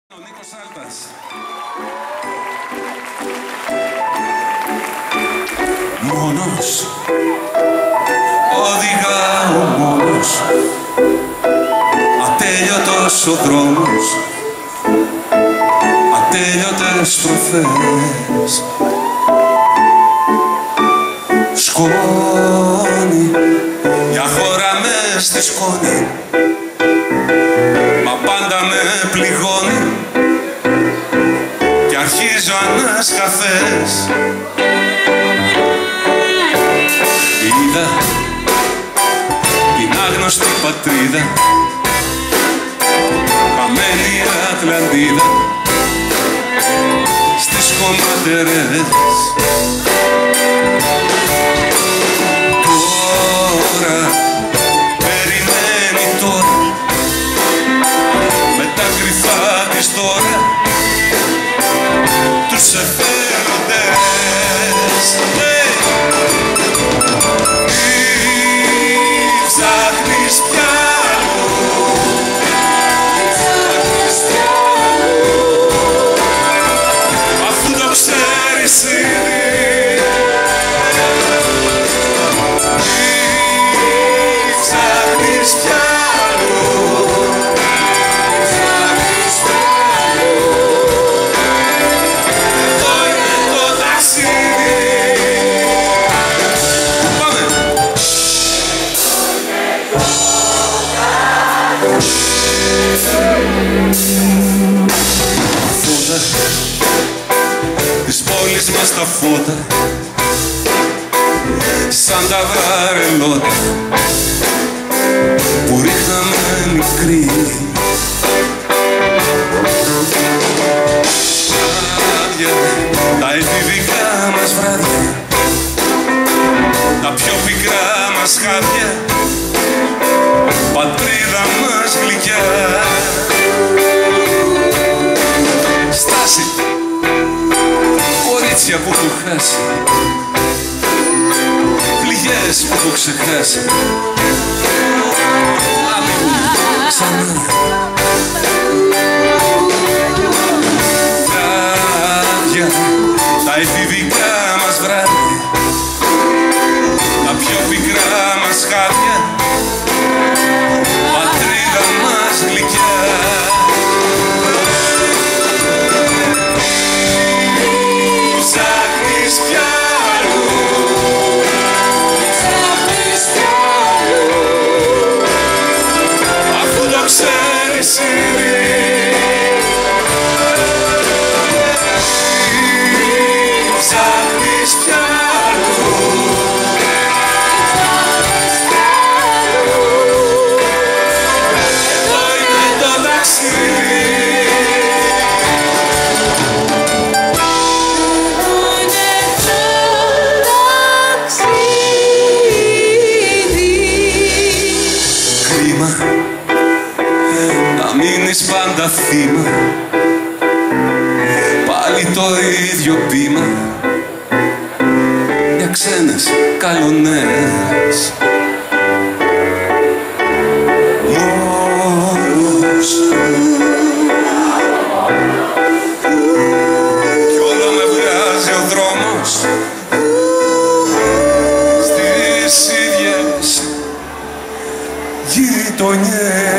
Ο Νίκος Άλτας. Μόνος, οδηγάω μόνος, ατέλειωτος ο δρόμος, ατέλειωτες στροφές. Σκόνη, μια χώρα μες στη σκόνη, μα πάντα με πληγώνει κι αρχίζω ανασκαφές. Είδα την άγνωστη πατρίδα, χαμένη Ατλαντίδα στις χωματερές. Τώρα περιμένει τώρα με τα κρυφά της τώρα τους εθέλοντες. Ψάχνεις πια αφού το ξέρεις ήδη. Ψάχνεις πια εδώ είναι το ταξίδι. Φώτα της πόλης μας τα φώτα σαν τα βαρελότα που ρίχναμε μικροί. Άδεια τα εφηβικά μας βράδια, τα πιο πικρά μας χάδια, πατρίδα μας γλυκιά. Στάση, κορίτσια που έχω χάσει, πληγές που έχω ξεχάσει. Ξανά βράδια, τα εφηβικά μας βράδια, τα πιο πικρά μας χάδια, πατρίδα μας γλυκιά. Ψάχνεις πια αλλού, ψάχνεις πια αλλού, αφού το ξέρεις ήδη. Ψάχνεις πια αλλού, εδώ είναι το ταξίδι. Κρίμα να μείνεις πάντα θύμα, πάλι το ίδιο πείμα για ξένες καλονές. Μόνος κι όλο με βγάζει ο δρόμος στις ίδιες γειτονιές.